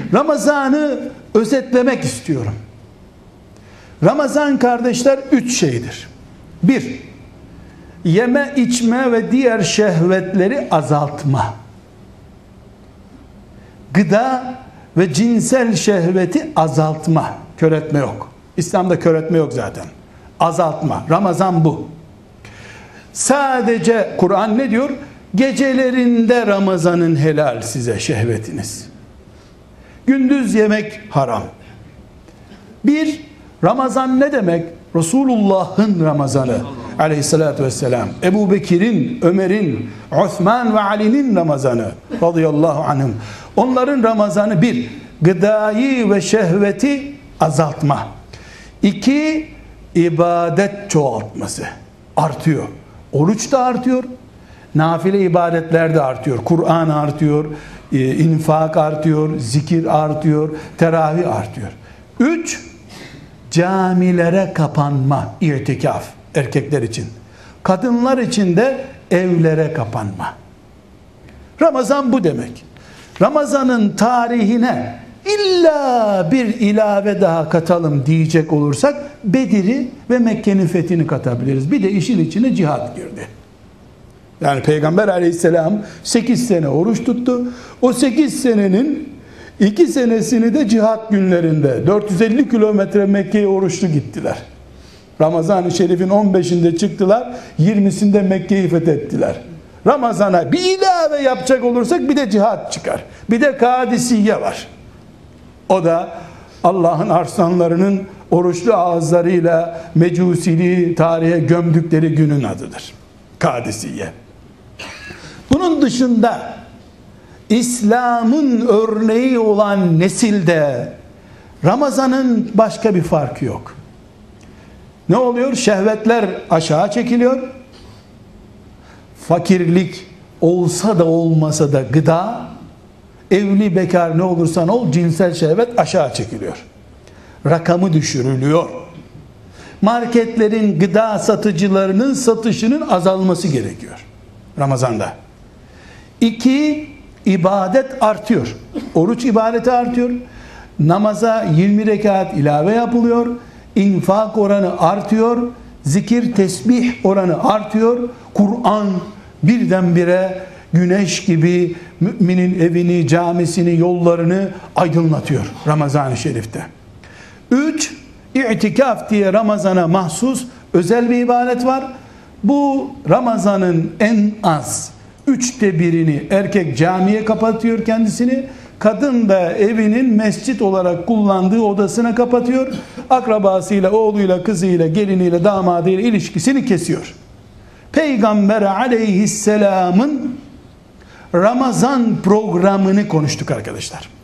Ramazan'ı özetlemek istiyorum. Ramazan kardeşler 3 şeydir. 1. Yeme, içme ve diğer şehvetleri azaltma. Gıda ve cinsel şehveti azaltma. Köretme yok. İslam'da köretme yok zaten. Azaltma. Ramazan bu. Sadece Kur'an ne diyor? Gecelerinde Ramazan'ın helal size şehvetiniz. Gündüz yemek haram. Bir, Ramazan ne demek? Resulullah'ın Ramazanı aleyhissalatü vesselam. Ebu Bekir'in, Ömer'in, Osman ve Ali'nin Ramazanı radıyallahu anhum. Onların Ramazanı bir, gıdayı ve şehveti azaltma. İki, ibadet çoğaltması. Artıyor. Oruç da artıyor. Nafile ibadetler de artıyor. Kur'an artıyor. İnfak artıyor. Zikir artıyor. Teravih artıyor. 3. Camilere kapanma. İtikaf. Erkekler için. Kadınlar için de evlere kapanma. Ramazan bu demek. Ramazan'ın tarihine illa bir ilave daha katalım diyecek olursak Bedir'i ve Mekke'nin fethini katabiliriz. Bir de işin içine cihat girdi. Yani Peygamber aleyhisselam 8 sene oruç tuttu. O 8 senenin 2 senesini de cihat günlerinde 450 kilometre Mekke'ye oruçlu gittiler. Ramazan-ı Şerif'in 15'inde çıktılar, 20'sinde Mekke'yi fethettiler. Ramazan'a bir ilave yapacak olursak bir de cihat çıkar. Bir de Kadisiye var. O da Allah'ın arslanlarının oruçlu ağızlarıyla mecusiliği tarihe gömdükleri günün adıdır. Kadisiye. Bunun dışında İslam'ın örneği olan nesilde Ramazan'ın başka bir farkı yok. Ne oluyor? Şehvetler aşağı çekiliyor. Fakirlik olsa da olmasa da gıda, evli bekar ne olursan ol, cinsel şehvet aşağı çekiliyor. Rakamı düşürülüyor. Marketlerin, gıda satıcılarının satışının azalması gerekiyor Ramazan'da. 2. ibadet artıyor. Oruç ibadeti artıyor. Namaza 20 rekat ilave yapılıyor. İnfak oranı artıyor. Zikir, tesbih oranı artıyor. Kur'an birdenbire güneş gibi müminin evini, camisini, yollarını aydınlatıyor Ramazan-ı Şerif'te. 3. İtikaf diye Ramazan'a mahsus özel bir ibadet var. Bu Ramazan'ın en az 1/3'ünü erkek camiye kapatıyor kendisini. Kadın da evinin mescit olarak kullandığı odasına kapatıyor. Akrabasıyla, oğluyla, kızıyla, geliniyle, damadıyla ilişkisini kesiyor. Peygamber aleyhisselamın Ramazan programını konuştuk arkadaşlar.